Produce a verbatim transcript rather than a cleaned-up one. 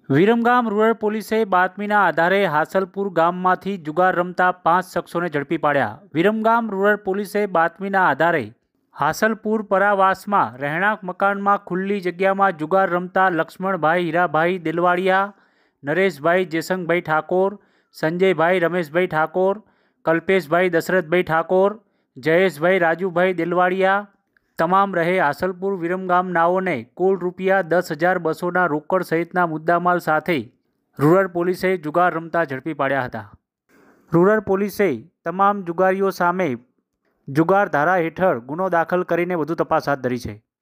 Viramgam rural પોલીસે બાતમીના આધારે હાસલપુર ગામમાંથી જુગાર રમતા પાંચ શખ્સોને ઝડપી પાડ્યા। વિરમગામ રૂરલ પોલીસે બાતમીના આધારે હાસલપુર પરાવાસમાં રહેણાંક મકાનમાં ખુલ્લી જગ્યામાં જુગાર રમતા લક્ષ્મણભાઈ હીરાભાઈ દેલવાડિયા, નરેશભાઈ જેસંગભાઈ ઠાકોર, સંજયભાઈ રમેશભાઈ ઠાકોર, કલ્પેશભાઈ દશરથભાઈ ઠાકોર, જયેશભાઈ રાજુભાઈ દેલવાડિયા તમામ રહે હાસલપુર વિરમગામ નાઓને કુલ રૂપિયા દસ હજાર બસોના રોકડ સહિતના મુદ્દામાલ સાથે રૂરલ પોલીસે જુગાર રમતા ઝડપી પાડ્યા હતા। રૂરલ પોલીસે તમામ જુગારીઓ સામે જુગાર ધારા હેઠળ ગુનો દાખલ કરીને વધુ તપાસ હાથ ધરી છે।